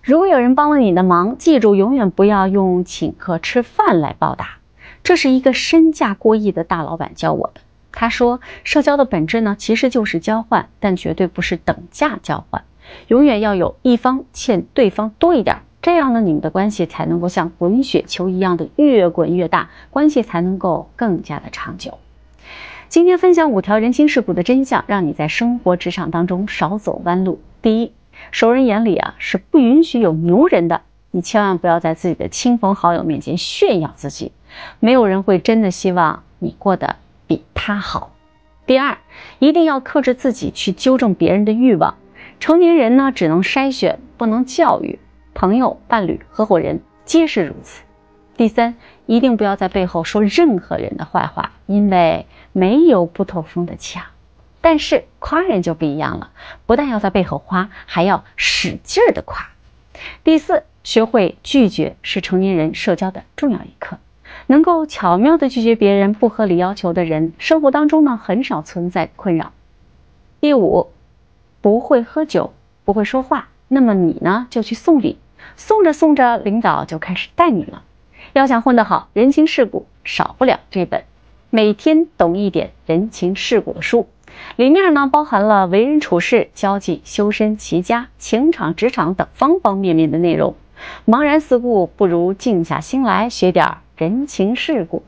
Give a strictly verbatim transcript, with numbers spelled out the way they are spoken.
如果有人帮了你的忙，记住永远不要用请客吃饭来报答。这是一个身价过亿的大老板教我的。他说，社交的本质呢，其实就是交换，但绝对不是等价交换。永远要有一方欠对方多一点，这样呢，你们的关系才能够像滚雪球一样的越滚越大，关系才能够更加的长久。今天分享五条人情世故的真相，让你在生活职场当中少走弯路。第一，熟人眼里啊是不允许有牛人的，你千万不要在自己的亲朋好友面前炫耀自己，没有人会真的希望你过得比他好。第二，一定要克制自己去纠正别人的欲望。成年人呢，只能筛选，不能教育。朋友、伴侣、合伙人皆是如此。第三，一定不要在背后说任何人的坏话，因为没有不透风的墙。但是夸人就不一样了，不但要在背后夸，还要使劲儿的夸。第四，学会拒绝是成年人社交的重要一课。能够巧妙的拒绝别人不合理要求的人，生活当中呢很少存在困扰。第五，不会喝酒，不会说话，那么你呢就去送礼，送着送着领导就开始带你了。要想混得好，人情世故少不了这本每天懂一点人情世故的书，里面呢包含了为人处事、交际、修身齐家、情场、职场等方方面面的内容。茫然四顾，不如静下心来学点人情世故。